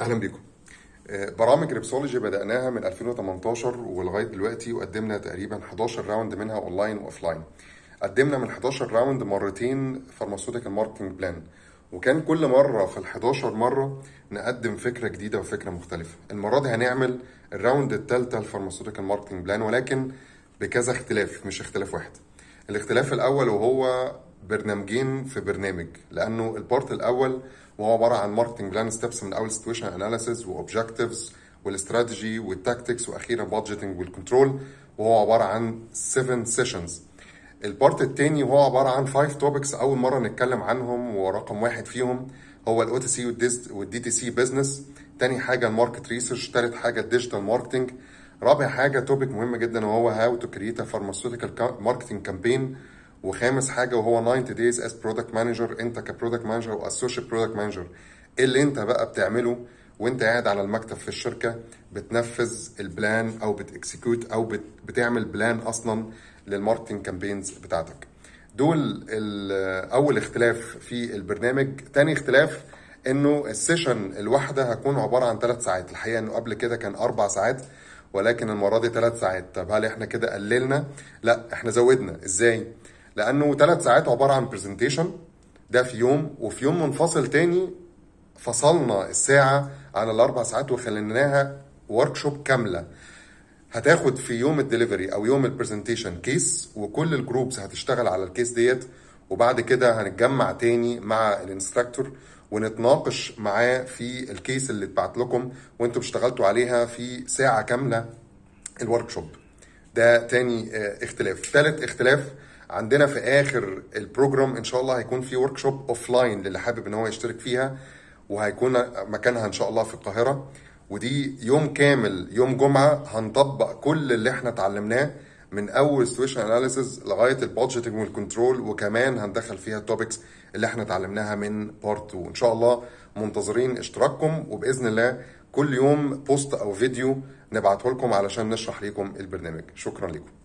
اهلا بيكم. برامج ريبسولوجي بدأناها من 2018 ولغايه دلوقتي، وقدمنا تقريبا 11 راوند منها اونلاين واوفلاين. قدمنا من 11 راوند مرتين فارماسيوتيكال ماركتنج بلان، وكان كل مره في ال 11 مره نقدم فكره جديده وفكره مختلفه. المره دي هنعمل الراوند الثالثه الفارماسيوتيكال ماركتنج بلان، ولكن بكذا اختلاف، مش اختلاف واحد. الاختلاف الاول وهو برنامجين في برنامج، لانه البارت الاول وهو عباره عن ماركتنج بلان ستيبس من اول سيتويشن اناليسيز واوبجكتيفز والاستراتيجي والتاكتكس واخيرا بادجيتنج والكنترول، وهو عباره عن 7 سيشنز. البارت الثاني وهو عباره عن 5 توبكس اول مره نتكلم عنهم، ورقم واحد فيهم هو الاو تي سي والدي تي سي بزنس، تاني حاجه الماركت ريسيرش، تالت حاجه الديجيتال ماركتنج، رابع حاجه توبيك مهم جدا وهو هاو تو كريت ا فارماسيوتيكال ماركتنج كامبين، وخامس حاجه وهو 90 دايز از برودكت مانجر. انت كبرودكت مانجر واسوشيت برودكت مانجر، ايه اللي انت بقى بتعمله وانت قاعد على المكتب في الشركه؟ بتنفذ البلان او بتكسكيوت او بتعمل بلان اصلا للماركتنج كامبينز بتاعتك. دول اول اختلاف في البرنامج. تاني اختلاف انه السيشن الواحده هتكون عباره عن 3 ساعات. الحقيقه انه قبل كده كان 4 ساعات، ولكن المره دي 3 ساعات. طب هل احنا كده قللنا؟ لا، احنا زودنا. ازاي؟ لانه 3 ساعات عباره عن برزنتيشن ده في يوم، وفي يوم منفصل تاني فصلنا الساعه عن ال4 ساعات وخليناها ورك شوب كامله. هتاخد في يوم الدليفري او يوم البرزنتيشن كيس، وكل الجروبس هتشتغل على الكيس ديت، وبعد كده هنتجمع تاني مع الانستراكتور ونتناقش معاه في الكيس اللي اتبعت لكم وانتوا اشتغلتوا عليها في ساعة كاملة الورك شوب. ده تاني اختلاف. ثالث اختلاف عندنا في اخر البروجرام ان شاء الله هيكون في ورك شوب اوف لاين للي حابب ان هو يشترك فيها، وهيكون مكانها ان شاء الله في القاهرة. ودي يوم كامل، يوم جمعة، هنطبق كل اللي احنا اتعلمناه من اول سيتويشن اناليسيز لغايه البادجيتنج والكنترول، وكمان هندخل فيها التوبكس اللي احنا اتعلمناها من بارت 2. ان شاء الله منتظرين اشتراككم، وباذن الله كل يوم بوست او فيديو نبعته لكم علشان نشرح لكم البرنامج. شكرا لكم.